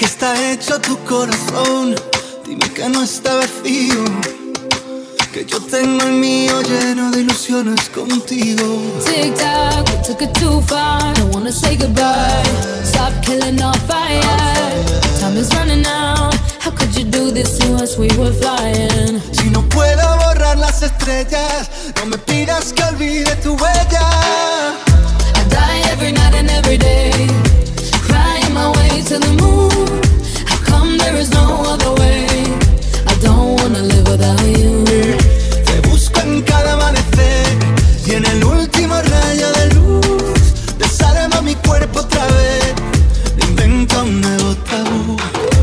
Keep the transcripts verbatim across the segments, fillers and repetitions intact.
qué está hecho tu corazón? Dime que no está vacío, que yo tengo el mío lleno de ilusiones contigo. Tic tac, we took it too far. Don't wanna say goodbye. Stop killing our fire. Time is running out. How could you do this to us? We were flying. Si no puedo borrar las estrellas, no me pidas que olvide tu huella. I die every night and every day, crying my way to the moon. How come there is no other way? I don't wanna live without you. Te busco en cada amanecer y en el último rayo de luz desarma mi cuerpo otra vez, invento un nuevo tabú.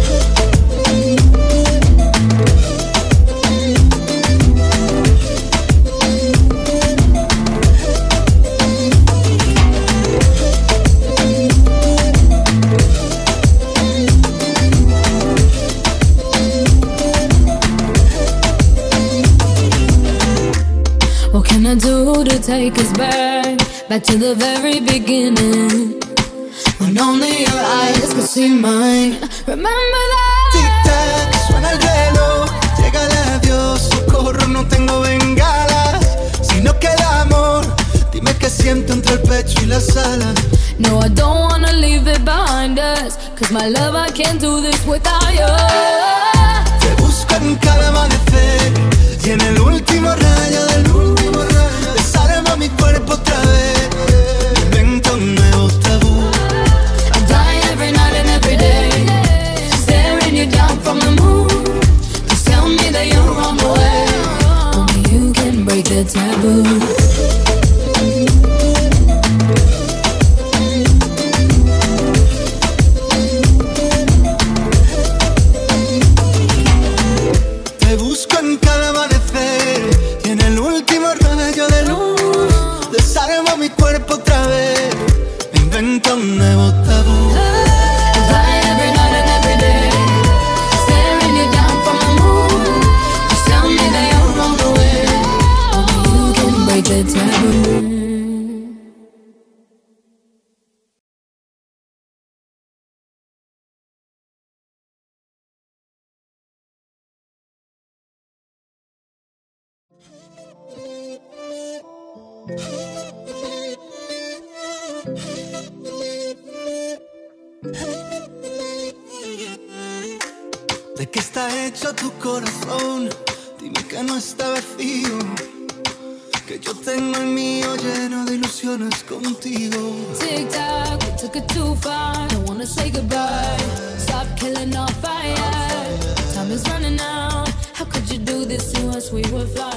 What can I do to take us back, back to the very beginning, when only your eyes could see mine? Remember that? Tic-tac, suena el reloj, llega el adiós, socorro, no tengo bengalas. Si no queda amor, dime qué siento entre el pecho y las alas. No, I don't wanna leave it behind us, cause my love, I can't do this without you. Te busco en cada amanecer y en el último rayo del último rayo desarma mi cuerpo otra vez, invento un nuevo tabú. I die every night and every day, staring you down from the moon. Just tell me that you're on the way, only you can break the taboo. Te busco en cada amanecer y en el último rayo de luz desarma mi cuerpo otra vez, me invento un nuevo tabú. I die every night and every day, staring you down from the moon. Just tell me that you're on the way, only you can break the taboo. ¿De qué está hecho tu corazón? Dime que no está vacío, que yo tengo el mío lleno de ilusiones contigo. Tic tac, we took it too far. Don't wanna say goodbye. Stop killing our fire. Time is running out. How could you do this to us? We were flying.